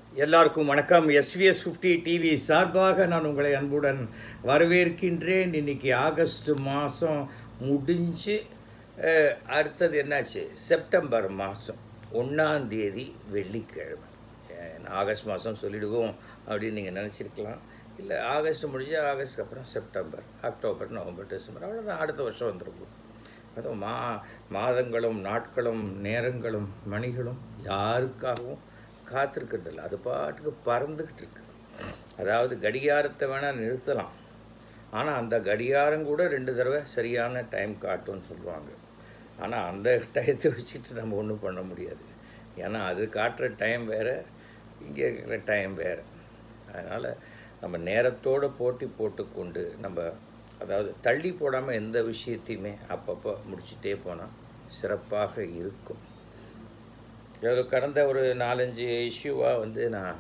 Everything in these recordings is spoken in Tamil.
எல்லாருக்கும் வணக்கம். எஸ்விஎஸ் 50 டிவி சார்பாக நான் உங்களை அன்புடன் வரவேற்கின்றேன். இன்னைக்கு ஆகஸ்ட் மாதம் முடிஞ்சு அடுத்தது என்னாச்சு, செப்டம்பர் மாதம் 1ஆம் தேதி வெள்ளிக்கிழமை. ஆகஸ்ட் மாதம் சொல்லிடுவோம் அப்படின்னு நீங்கள் நினச்சிருக்கலாம். இல்லை, ஆகஸ்ட் முடிஞ்சு ஆகஸ்ட்க்கு அப்புறம் செப்டம்பர், அக்டோபர், நவம்பர், டிசம்பர், அவ்வளோதான். அடுத்த வருஷம் வந்துருக்கும். அதுவும் மாதங்களும் நாட்களும் நேரங்களும் மணிகளும் யாருக்காகவும் காத்திருக்கிறதில்ல. அது பாட்டுக்கு பறந்துக்கிட்டு இருக்கு. அதாவது கடிகாரத்தை வேணால் நிறுத்தலாம், ஆனால் அந்த கடிகாரம் கூட 2 தடவை சரியான டைம் காட்டும்னு சொல்லுவாங்க. ஆனால் அந்த டயத்தை வச்சுட்டு நம்ம ஒன்றும் பண்ண முடியாது. ஏன்னா அது காட்டுற டைம் வேறு, இங்கே இருக்கிற டைம் வேறு. அதனால் நம்ம நேரத்தோடு போட்டி போட்டுக்கொண்டு அதாவது தள்ளி போடாமல் எந்த விஷயத்தையுமே அப்பப்போ முடிச்சுட்டே போனால் சிறப்பாக இருக்கும். கடந்த ஒரு 4-5 இஷ்யூவாக நான்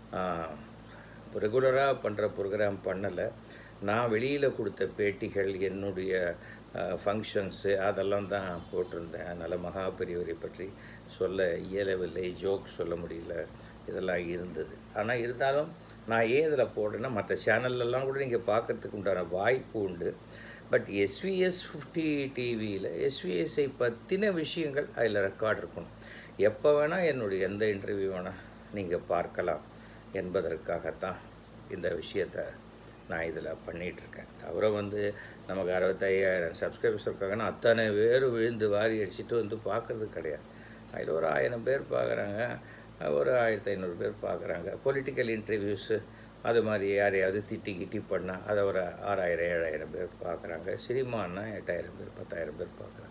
ரெகுலராக பண்ணுற ப்ரோக்ராம் பண்ணலை. நான் வெளியில் கொடுத்த பேட்டிகள், என்னுடைய ஃபங்க்ஷன்ஸு அதெல்லாம் தான் போட்டிருந்தேன். அதனால் மகாபெரியவரை பற்றி சொல்ல இயலவில்லை, ஜோக் சொல்ல முடியல, இதெல்லாம் இருந்தது. ஆனால் இருந்தாலும் நான் ஏன் இதில் போடுறேன்னா, மற்ற சேனல்லலாம் கூட நீங்கள் பார்க்குறதுக்கு உண்டான வாய்ப்பு உண்டு. பட் எஸ்விஎஸ் 50 டிவியில் எஸ்விஎஸ்ஐ பற்றின விஷயங்கள் அதில் ரெக்கார்ட் இருக்கணும். எப்போ வேணால் என்னுடைய எந்த இன்டர்வியூ வேணால் நீங்கள் பார்க்கலாம் என்பதற்காகத்தான் இந்த விஷயத்தை நான் இதில் பண்ணிகிட்ருக்கேன். தவிர நமக்கு 65,000 சப்ஸ்கிரைபர்ஸ் இருக்காங்கன்னா அத்தனை பேர் விழுந்து வாரி அடிச்சுட்டு பார்க்குறது கிடையாது. அதில் ஒரு 1000 பேர் பார்க்குறாங்க, ஒரு 1500 பேர் பார்க்குறாங்க. பொலிட்டிக்கல் இன்டர்வியூஸு அது மாதிரி யாரையாவது திட்டி பண்ணால் அதை ஒரு 6000-7000 பேர் பார்க்குறாங்க. சினிமான்னா 8000 பேர் 10,000 பேர் பார்க்குறாங்க.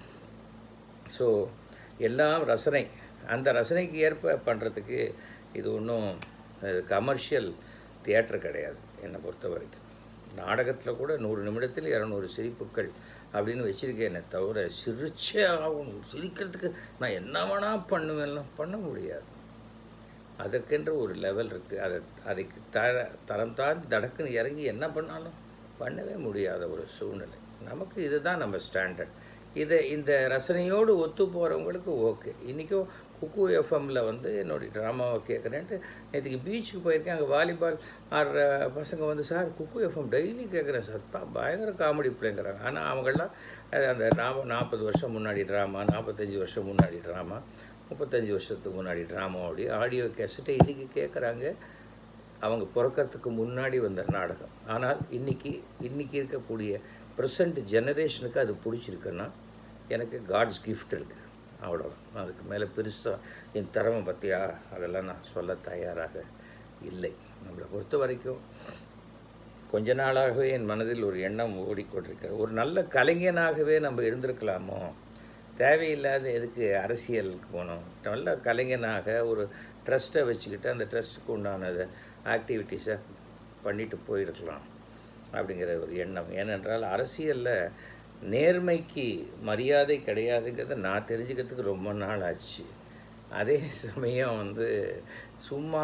ஸோ எல்லாம் ரசனை. அந்த ரசனைக்கு ஏற்ப பண்ணுறதுக்கு இது ஒன்றும் கமர்ஷியல் தியேட்டர் கிடையாது என்னை பொறுத்த வரைக்கும். நாடகத்தில் கூட 100 நிமிடத்தில் 200 சிரிப்புக்கள் அப்படின்னு வச்சுருக்கேனே தவிர, சிரிச்சே ஆகணும், சிரிக்கிறதுக்கு நான் என்ன வேணால் பண்ணுவேன்லாம் பண்ண முடியாது. அதற்கென்ற ஒரு லெவல் இருக்குது. அதுக்கு தரம் தாண்டி தடக்குன்னு இறங்கி என்ன பண்ணாலும் பண்ணவே முடியாத ஒரு சூழ்நிலை. நமக்கு இதுதான் நம்ம ஸ்டாண்டர்ட். இந்த ரசனையோடு ஒத்து போகிறவங்களுக்கு ஓகே. இன்றைக்கும் குக்கு எஃப்எம்மில் என்னுடைய ட்ராமாவை கேட்குறேன்ட்டு நேற்றுக்கு பீச்சுக்கு போயிருக்கேன். அங்கே வாலிபால் ஆடுற பசங்க சார் குக்கு எஃப்எம் டெய்லி கேட்குறேன் சார், பயங்கர காமெடி பிள்ளைங்கிறாங்க. ஆனால் அவங்களாம் அந்த 40 வருஷம் முன்னாடி ட்ராமா, 45 வருஷம் முன்னாடி ட்ராமா, 35 வருஷத்துக்கு முன்னாடி ட்ராமாவோடைய ஆடியோ கேசட்டை இன்றைக்கி கேட்குறாங்க. அவங்க பிறக்கிறதுக்கு முன்னாடி வந்த நாடகம். ஆனால் இன்றைக்கி இருக்கக்கூடிய ப்ரெசண்ட் ஜெனரேஷனுக்கு அது பிடிச்சிருக்குன்னா எனக்கு காட்ஸ் கிஃப்ட் இருக்குது, அவ்வளோதான். அதுக்கு மேலே பெருசாக என் திறமை பற்றியா அதெல்லாம் நான் சொல்ல தயாராக இல்லை. நம்மளை பொறுத்த வரைக்கும் கொஞ்ச நாளாகவே என் மனதில் ஒரு எண்ணம் ஓடிக்கொண்டிருக்கிற, ஒரு நல்ல கலைஞனாகவே நம்ம இருந்திருக்கலாமோ, தேவையில்லாத எதுக்கு அரசியலுக்கு போனோம், நல்ல கலைஞனாக ஒரு ட்ரஸ்ட்டை வச்சுக்கிட்டு அந்த ட்ரஸ்ட்டுக்கு உண்டானதை ஆக்டிவிட்டீஸை பண்ணிட்டு போயிருக்கலாம் அப்படிங்கிற ஒரு எண்ணம். ஏனென்றால் அரசியலில் நேர்மைக்கு மரியாதை கிடையாதுங்கிறத நான் தெரிஞ்சுக்கிறதுக்கு ரொம்ப நாள் ஆச்சு. அதே சமயம் சும்மா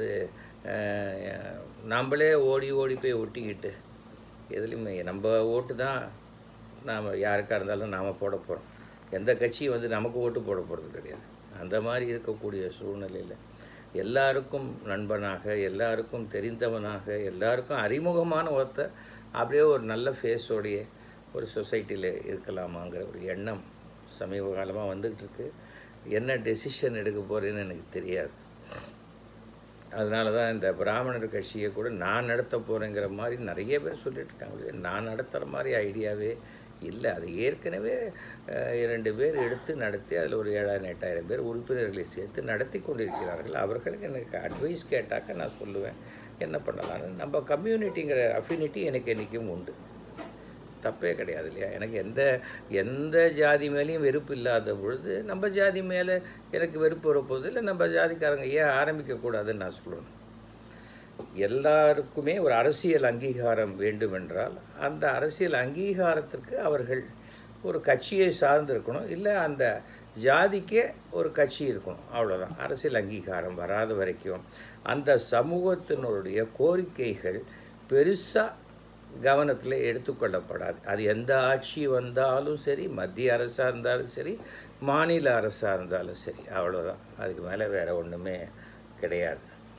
நம்மளே ஓடி போய் ஒட்டிக்கிட்டு எதுலேயுமே நம்ம ஓட்டு தான் நாம் யாருக்காக இருந்தாலும் நாம் போட போகிறோம். எந்த கட்சியும் நமக்கு ஓட்டு போட போகிறது கிடையாது. அந்த மாதிரி இருக்கக்கூடிய சூழ்நிலையில் எல்லாருக்கும் நண்பனாக, எல்லாருக்கும் தெரிந்தவனாக, எல்லாருக்கும் அறிமுகமான ஒருத்தர் அப்படியே ஒரு நல்ல ஃபேஸோடைய ஒரு சொசைட்டியில் இருக்கலாமாங்கிற ஒரு எண்ணம் சமீப காலமாக வந்துக்கிட்டு இருக்கு. என்ன டெசிஷன் எடுக்க போகிறேன்னு எனக்கு தெரியாது. அதனால தான் இந்த பிராமணர் கட்சியை கூட நான் நடத்த போகிறேங்கிற மாதிரி நிறைய பேர் சொல்லிட்டு இருக்காங்க. நான் நடத்துகிற மாதிரி ஐடியாவே இல்லை. அது ஏற்கனவே 2 பேர் எடுத்து நடத்தி அதில் ஒரு 7,000-8,000 பேர் உறுப்பினர்களை சேர்த்து நடத்தி கொண்டிருக்கிறார்கள். அவர்களுக்கு எனக்கு அட்வைஸ் கேட்டாக்க நான் சொல்லுவேன் என்ன பண்ணலான்னு. நம்ம கம்யூனிட்டிங்கிற அஃபினிட்டி எனக்கு என்றைக்கும் உண்டு, தப்பே கிடையாது இல்லையா. எனக்கு எந்த ஜாதி மேலேயும் வெறுப்பு இல்லாத பொழுது நம்ம ஜாதி மேலே எனக்கு வெறுப்பு வரப்போகுது இல்லை, நம்ம ஜாதிக்காரங்க ஏன் ஆரம்பிக்கக்கூடாதுன்னு நான் சொல்லணும். எல்லாருக்குமே ஒரு அரசியல் அங்கீகாரம் வேண்டுமென்றால் அந்த அரசியல் அங்கீகாரத்திற்கு அவர்கள் ஒரு கட்சியை சார்ந்திருக்கணும், இல்லை அந்த ஜாதிக்கே ஒரு கட்சி இருக்கணும், அவ்வளோதான். அரசியல் அங்கீகாரம் வராத வரைக்கும் அந்த சமூகத்தினுடைய கோரிக்கைகள் பெருசாக கவனத்தில் எடுத்துக்கொள்ளப்படாது. அது எந்த ஆட்சி வந்தாலும் சரி, மத்திய அரசாக இருந்தாலும் சரி, மாநில அரசாக இருந்தாலும் சரி, அவ்வளோதான். அதுக்கு மேலே வேறு ஒன்றுமே கிடையாது.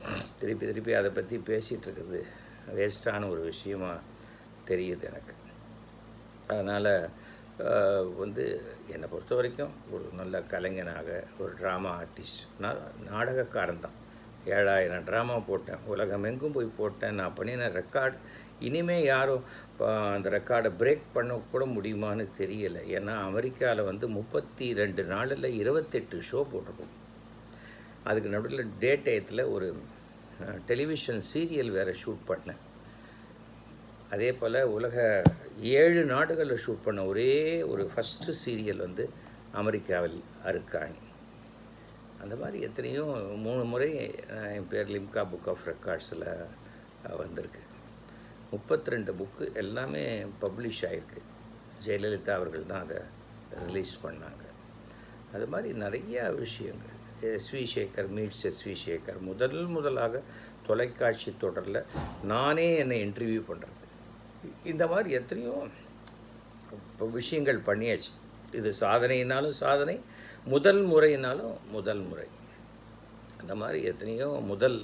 திருப்பி திருப்பி அதை பற்றி பேசிகிட்டு இருக்குது வேஸ்டான ஒரு விஷயமாக தெரியுது எனக்கு. அதனால் வந்து என்னை பொறுத்த வரைக்கும் ஒரு நல்ல கலைஞனாக, ஒரு ட்ராமா ஆர்டிஸ்ட், நான் நாடகக்காரன் தான். 7000 ட்ராமா போட்டேன், உலகமெங்கும் போய் போட்டேன். நான் பண்ணின ரெக்கார்டு இனிமேல் யாரும் அந்த ரெக்கார்டை பிரேக் பண்ண கூட முடியுமான்னு தெரியலை. ஏன்னா அமெரிக்காவில் வந்து 32 நாளில் 28 ஷோ போட்டிருக்கோம். அதுக்கு நடுவில் டே டயத்தில் ஒரு டெலிவிஷன் சீரியல் வேறு ஷூட் பண்ணேன். அதே போல் உலக 7 நாடுகளில் ஷூட் பண்ண ஒரே ஒரு ஃபஸ்ட்டு சீரியல் வந்து அமெரிக்காவில் அருக்காணி. அந்த மாதிரி எத்தனையோ 3 முறை என் பேர் லிம்கா புக் ஆஃப் ரெக்கார்ட்ஸில் வந்திருக்கு. 32 புக்கு எல்லாமே பப்ளிஷ் ஆகிருக்கு. ஜெயலலிதா அவர்கள் தான் அதை ரிலீஸ் பண்ணாங்க. அது மாதிரி நிறையா விஷயங்கள். S V Shekhar meets S V Shekhar முதலாக தொலைக்காட்சி தொடரில் நானே என்னை இன்டர்வியூ பண்ணுறது. இந்த மாதிரி எத்தனையோ விஷயங்கள் பண்ணியாச்சு. இது சாதனையினாலும் சாதனை, முதல் முறையினாலும் முதல் முறை. அந்த மாதிரி எத்தனையோ முதல்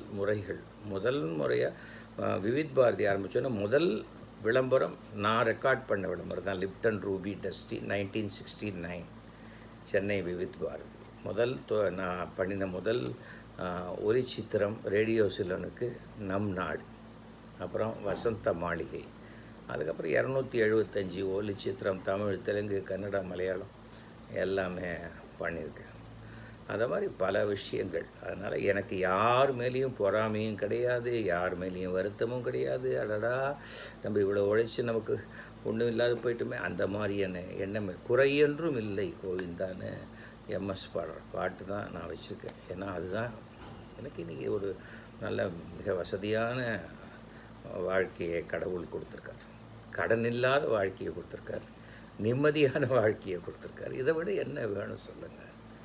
முறையாக விவித் பாரதி ஆரம்பித்தோன்னா முதல் விளம்பரம் நான் ரெக்கார்ட் பண்ண விளம்பரம் தான். Lipton ruby dusty 1969 Chennai Vividh Bharati. நான் பண்ணின முதல் ஒலி சித்திரம் ரேடியோ சிலனுக்கு நம் நாடு, அப்புறம் வசந்த மாளிகை, அதுக்கப்புறம் 275 ஒலி சித்திரம் தமிழ், தெலுங்கு, கன்னடா, மலையாளம் எல்லாமே பண்ணியிருக்கேன். அந்த மாதிரி பல விஷயங்கள். அதனால் எனக்கு யார் மேலேயும் பொறாமையும் கிடையாது, யார் மேலேயும் வருத்தமும் கிடையாது. அடடா நம்ம இவ்வளோ உழைச்சி நமக்கு ஒன்றும் இல்லாத போயிட்டுமே அந்த மாதிரியான எண்ணமே. குறையென்றும் இல்லை கோவிந்தான்னு எம்எஸ் பாடுற பாட்டு தான் நான் வச்சுருக்கேன். ஏன்னா அதுதான் எனக்கு இன்றைக்கி ஒரு நல்ல மிக வசதியான வாழ்க்கையை கடவுள் கொடுத்துருக்கார். கடன் இல்லாத வாழ்க்கையை கொடுத்துருக்கார், நிம்மதியான வாழ்க்கையை கொடுத்துருக்கார். இதை விட என்ன வேணும் சொல்லுங்கள்?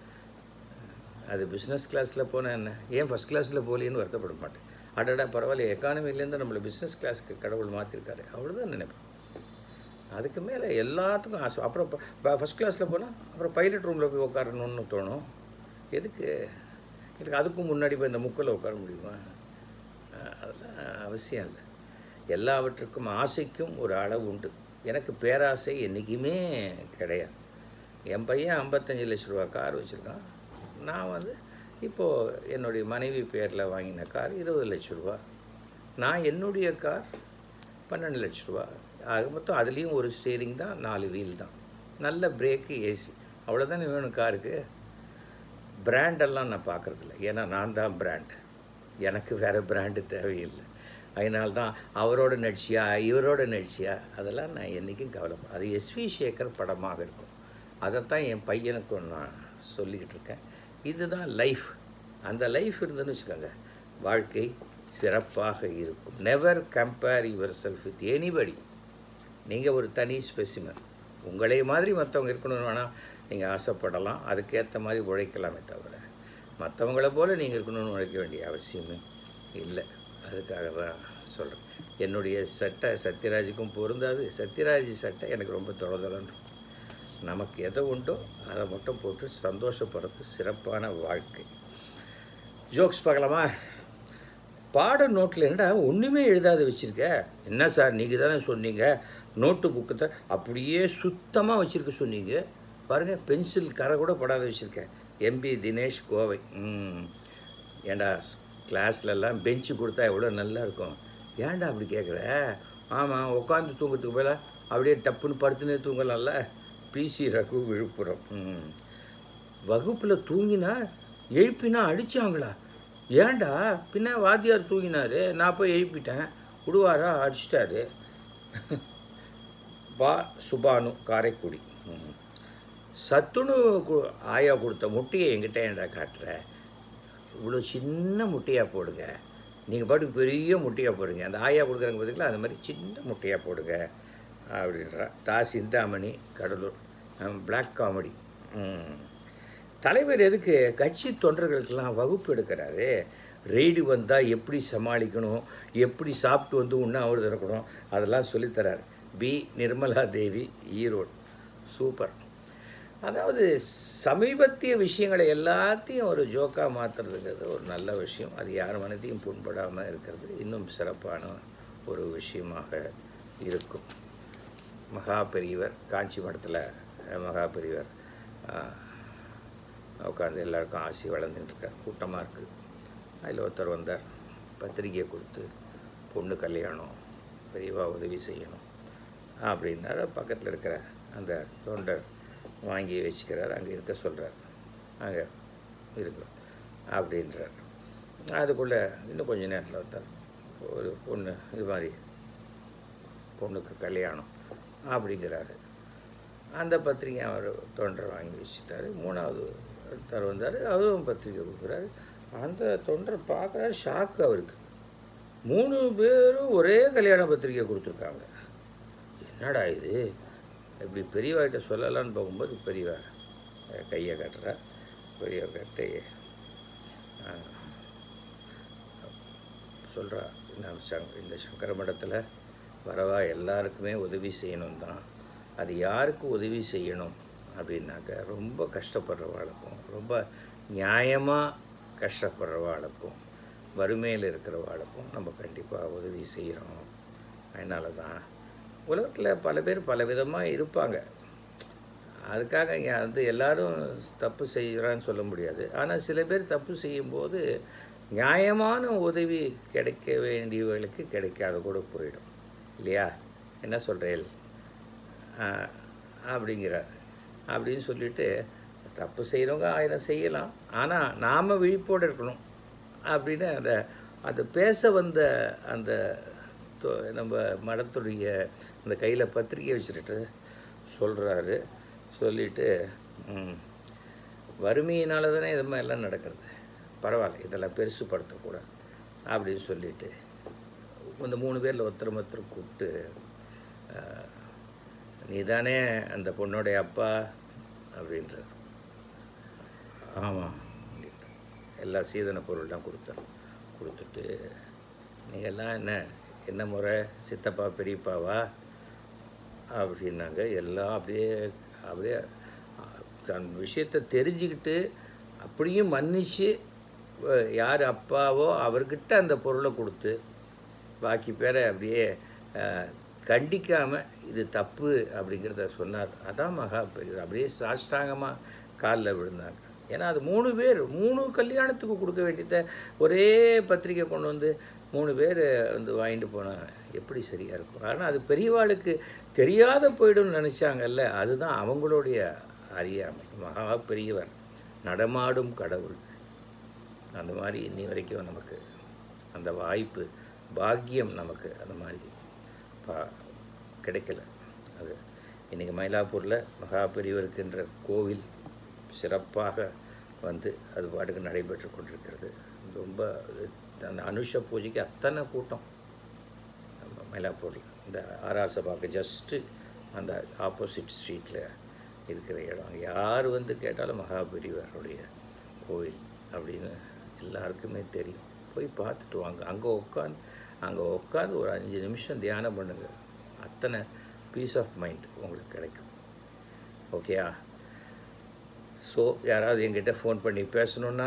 அது பிஸ்னஸ் கிளாஸில் போனால் என்ன, ஏன் ஃபஸ்ட் கிளாஸில் போகலேன்னு வருத்தப்பட மாட்டேன். அடடா பரவாயில்ல, எக்கானமிலேருந்து நம்மளை பிஸ்னஸ் கிளாஸுக்கு கடவுள் மாற்றிருக்காரு, அவ்வளோதான் நினைப்பேன். அதுக்கு மேலே எல்லாத்துக்கும் ஆசை. அப்புறம் ஃபஸ்ட் கிளாஸில் போனால் அப்புறம் பைலட் ரூமில் போய் உட்காரணுன்னு தோணும். எதுக்கு? எனக்கு அதுக்கும் முன்னாடி போய் இந்த முக்கில் உட்கார முடியுமா? அதெல்லாம் அவசியம் இல்லை. எல்லாவற்றுக்கும் ஆசைக்கும் ஒரு அளவு உண்டு. எனக்கு பேராசை என்றைக்குமே கிடையாது. என் பையன் 55 லட்ச ரூபா கார் வச்சுருக்கான். நான் வந்து இப்போது என்னுடைய மனைவி பேரில் வாங்கின கார் 20 லட்ச ரூபா. நான் என்னுடைய கார் 12 லட்ச ரூபா. ஆக மொத்தம் அதுலேயும் ஒரு ஸ்டீரிங் தான், 4 வீல் தான், நல்ல பிரேக்கு, ஏசி, அவ்வளோதானே வேணும் காருக்கு. பிராண்டெல்லாம் நான் பார்க்குறதில்ல. ஏன்னா நான் தான் பிராண்டு, எனக்கு வேறு பிராண்டு தேவையில்லை. அதனால்தான் அவரோட நடிச்சியா இவரோட நடிச்சியா அதெல்லாம் நான் என்றைக்கும் கவலைப்பட. அது எஸ்வி சேகர் படமாக இருக்கும். அதைத்தான் என் பையனுக்கும் நான் சொல்லிக்கிட்டு இருக்கேன். இதுதான் லைஃப். அந்த லைஃப் இருந்துன்னு வச்சுக்கோங்க, வாழ்க்கை சிறப்பாக இருக்கும். Never compare yourself with anybody. நீங்கள் ஒரு தனி ஸ்பெசிமன். உங்களே மாதிரி மற்றவங்க இருக்கணும்னு வேணால் நீங்கள் ஆசைப்படலாம், அதுக்கேற்ற மாதிரி உழைக்கலாமே தவிர மற்றவங்கள போல் நீங்கள் இருக்கணும்னு உழைக்க வேண்டிய அவசியமே இல்லை. அதுக்காக தான் சொல்கிறேன். என்னுடைய சட்டை சத்யராஜுக்கும் பொருந்தாது. சத்யராஜ் சட்டை எனக்கு ரொம்ப தொலைதொலன்னு. நமக்கு எதை உண்டோ அதை மட்டும் போட்டு சந்தோஷப்படுறது சிறப்பான வாழ்க்கை. ஜோக்ஸ் பார்க்கலாமா? பாட நோட்டில் என்னடா ஒன்றுமே எழுதாத வச்சுருக்க? என்ன சார் நீங்கள் தானே சொன்னீங்க நோட்டு புக்கத்தை அப்படியே சுத்தமாக வச்சுருக்க சொன்னீங்க. பாருங்கள், பென்சில் கரை கூட படாத வச்சுருக்கேன். எம்பி தினேஷ், கோவை. ஏண்டா கிளாஸ்லலாம் பெஞ்சு கொடுத்தா எவ்வளோ நல்லா இருக்கும். ஏன்டா அப்படி கேட்குற? ஆமாம், உட்காந்து தூங்கிறதுக்கு போல அப்படியே டப்புன்னு படுத்துனே தூங்கலாம்ல. பிசி ரகு, விழுப்புரம். வகுப்பில் தூங்கினா எழுப்பினா அடித்தாங்களா? ஏன்டா? பின்ன வாத்தியார் தூங்கினார், நான் போய் எழுப்பிட்டேன், விடுவாரா? அடிச்சிட்டாரு. சுபானு, காரைக்குடி. சத்துணு ஆயா கொடுத்த முட்டையை என்கிட்ட ஏன்டா காட்டுற? இவ்வளோ சின்ன முட்டையாக போடுங்க, நீங்கள் பாட்டுக்கு பெரிய முட்டையாக போடுங்க. அந்த ஆயா கொடுக்குறாங்க பார்த்தீங்களா, அந்த மாதிரி சின்ன முட்டையாக போடுங்க அப்படின்றா. சிந்தாமணி, கடலூர். Black comedy. தலைவர் எதுக்கு கட்சி தொண்டர்களுக்கெல்லாம் வகுப்பு எடுக்கிறாரு? ரெய்டு வந்தால் எப்படி சமாளிக்கணும், எப்படி சாப்பிட்டு வந்து உண்ணாவிரதம் இருக்கணும், அதெல்லாம் சொல்லித்தரார். பி. நிர்மலா தேவி, ஈரோடு. சூப்பர். அதாவது சமீபத்திய விஷயங்களை எல்லாத்தையும் ஒரு ஜோக்காக மாற்றுறதுங்கிறது ஒரு நல்ல விஷயம். அது யார் மனதையும் புண்படாமல் இருக்கிறது இன்னும் சிறப்பான ஒரு விஷயமாக இருக்கும். மகா பெரியவர் காஞ்சி மடத்தில் மகா பெரியவர் உட்காந்து எல்லாருக்கும் ஆசி வளர்ந்துட்டுருக்கார். கூட்டமாக இருக்குது. அதில் ஒருத்தர் வந்தார். பத்திரிக்கையை கொடுத்து பொண்ணு கல்யாணம், பெரியவா உதவி செய்யணும் அப்படின்னாரு. பக்கத்தில் இருக்கிற அந்த தொண்டர் வாங்கி வச்சுக்கிறார். அங்கே இருக்க சொல்கிறார். அங்கே இருக்கு அப்படின்றார். அதுக்குள்ளே இன்னும் கொஞ்சம் நேரத்தில் வந்தார். ஒரு பொண்ணு இது மாதிரி பொண்ணுக்கு கல்யாணம் அப்படிங்கிறாரு. அந்த பத்திரிக்கை அவர் தொண்டர் வாங்கி வச்சுட்டாரு. மூணாவது ஒருத்தர் வந்தார். அவரும் பத்திரிக்கை கொடுக்குறாரு. அந்த தொண்டர் பார்க்குறாரு. ஷாக்கு அவருக்கு. 3 பேரும் ஒரே கல்யாண பத்திரிக்கை கொடுத்துருக்காங்க. என்னடா இது, இப்படி பெரியவாகிட்ட சொல்லலான்னு போகும்போது பெரியவா கையை கட்டுறா. பெரியவா கட்டி சொல்கிறா, இந்த சங்கர மடத்தில் வரவா எல்லாருக்குமே உதவி செய்யணும் தான். அது யாருக்கு உதவி செய்யணும் அப்படின்னாக்க ரொம்ப கஷ்டப்படுறவாளுக்கும், ரொம்ப நியாயமாக கஷ்டப்படுறவாளுக்கும், வறுமையில் இருக்கிறவாளுக்கும் நம்ம கண்டிப்பாக உதவி செய்கிறோம். அதனால தான் உலகத்தில் பல பேர் பல விதமாக இருப்பாங்க. அதுக்காக இங்கே வந்து எல்லோரும் தப்பு செய்கிறான்னு சொல்ல முடியாது. ஆனால் சில பேர் தப்பு செய்யும்போது நியாயமான உதவி கிடைக்க வேண்டியவர்களுக்கு கிடைக்காத கூட போயிடும் இல்லையா? என்ன சொல்கிறேன் அப்படிங்கிறார். அப்படின்னு சொல்லிவிட்டு தப்பு செய்கிறவங்க 1000 செய்யலாம், ஆனால் நாம் விழிப்போடு இருக்கணும் அப்படின்னு அந்த பேச வந்த அந்த நம்ம மடத்துடைய அந்த கையில் பத்திரிக்கை வச்சுட்டு சொல்கிறாரு. சொல்லிவிட்டு வறுமையினால தானே இது மாதிரிலாம் நடக்கிறது, பரவாயில்ல இதெல்லாம் பெருசுப்படுத்தக்கூடாது அப்படின்னு சொல்லிவிட்டு இந்த 3 பேரில் ஒருத்தர் கூப்பிட்டு, நீ தானே அந்த பொண்ணுடைய அப்பா அப்படின்றார். ஆமாம் அப்படின்ட்டு எல்லா சீதன பொருள்லாம் கொடுத்துட்டு, நீங்கள்லாம் என்ன முறை சித்தப்பா பெரியப்பாவா அப்படின்னாங்க. எல்லாம் அப்படியே தன் விஷயத்தை தெரிஞ்சுக்கிட்டு அப்படியும் மன்னிச்சு யார் அப்பாவோ அவர்கிட்ட அந்த பொருளை கொடுத்து பாக்கி பேரை அப்படியே கண்டிக்காமல் இது தப்பு அப்படிங்கிறத சொன்னார். அதான் மகா பெரியவர். அப்படியே சாஷ்டாங்கமாக காலில் விழுந்தாங்க. ஏன்னா அது 3 பேர் 3 கல்யாணத்துக்கு கொடுக்க வேண்டியதை ஒரே பத்திரிக்கை கொண்டு வந்து 3 பேர் வந்து வாங்கிட்டு போனாங்க. எப்படி சரியாக இருக்கும்? ஆனால் அது பெரியவாளுக்கு தெரியாத போய்டும்னு நினச்சாங்கல்ல, அதுதான் அவங்களுடைய அறியாமை. மகா பெரியவர் நடமாடும் கடவுள். அந்த மாதிரி இன்னி வரைக்கும் நமக்கு அந்த வாய்ப்பு பாக்கியம் நமக்கு அந்த மாதிரி கிடைக்கல. அது இன்றைக்கி மயிலாப்பூரில் மகா பெரியவருக்குன்ற கோவில் சிறப்பாக வந்து அது பாட்டுக்கு நடைபெற்று கொண்டிருக்கிறது. ரொம்ப அந்த அனுஷ பூஜைக்கு அத்தனை கூட்டம் மயிலாப்பூரில். இந்த ஆராசபாக்கு ஜஸ்ட்டு அந்த ஆப்போசிட் ஸ்ட்ரீட்டில் இருக்கிற இடம். யார் வந்து கேட்டாலும் மகா பெரியவருடைய கோவில் அப்படின்னு எல்லாருக்குமே தெரியும். போய் பார்த்துட்டு வாங்க. அங்கே உட்காந்து ஒரு 5 நிமிஷம் தியானம் பண்ணுங்கள். அத்தனை பீஸ் ஆஃப் மைண்ட் உங்களுக்கு கிடைக்கும். ஓகேயா? ஸோ யாராவது எங்கிட்ட ஃபோன் பண்ணி பேசணுன்னா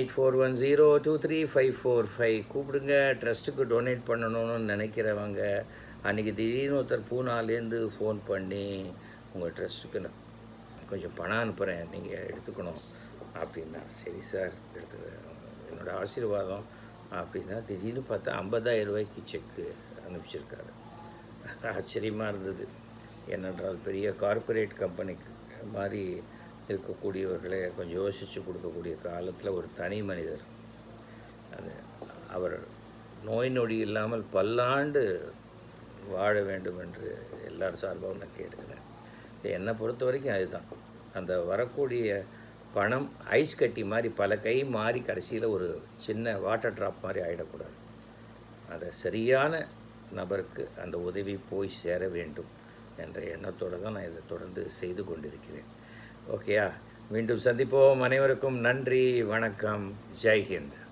9841023545 கூப்பிடுங்க. ட்ரஸ்ட்டுக்கு டொனேட் பண்ணணும்னு நினைக்கிறவங்க, அன்றைக்கி திடீர்னு ஒருத்தர் பூனாலேருந்து ஃபோன் பண்ணி உங்கள் ட்ரஸ்ட்டுக்கு நான் கொஞ்சம் பணம் அனுப்புகிறேன், நீங்கள் எடுத்துக்கணும் அப்படின்னா, சரி சார் எடுத்துக்கிறேன், என்னோடய ஆசீர்வாதம் அப்படின்னா திடீர்னு பார்த்தா 50,000 ரூபாய்க்கு செக்கு அனுப்பிச்சிருக்காரு. ஆச்சரியமாக இருந்தது. ஏனென்றால் பெரிய கார்ப்பரேட் கம்பெனிக்கு மாதிரி இருக்கக்கூடியவர்களே கொஞ்சம் யோசித்து கொடுக்கக்கூடிய காலத்தில் ஒரு தனி மனிதர் அவர் நோய் நொடி இல்லாமல் பல்லாண்டு வாழ வேண்டும் என்று எல்லார் சார்பாகவும் நான் கேட்டுக்கிறேன். என்னை பொறுத்த வரைக்கும் அதுதான். அந்த வரக்கூடிய பணம் ஐஸ் கட்டி மாதிரி பல கை மாறி கடைசியில் ஒரு சின்ன வாட்டர் ட்ராப் மாதிரி ஆகிடக்கூடாது. அதை சரியான நபருக்கு அந்த உதவி போய் சேர வேண்டும் என்ற எண்ணத்தோடு தான் நான் இதை தொடர்ந்து செய்து கொண்டிருக்கிறேன். ஓகேயா? மீண்டும் சந்திப்போம். அனைவருக்கும் நன்றி, வணக்கம், ஜெய்ஹிந்த்.